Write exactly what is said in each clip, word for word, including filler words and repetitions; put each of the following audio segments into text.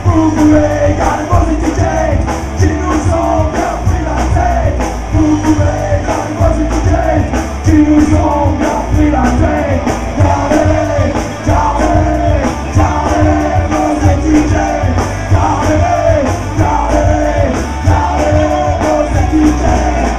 Vous pouvez garder vos étiquettes qui nous ont bien pris la tête. Vous pouvez garder vos étiquettes qui nous ont bien pris la tête. Gardez, gardez, gardez vos étiquettes. Gardez, gardez, gardez vos étiquettes.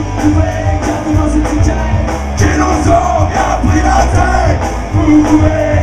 Vous pouvez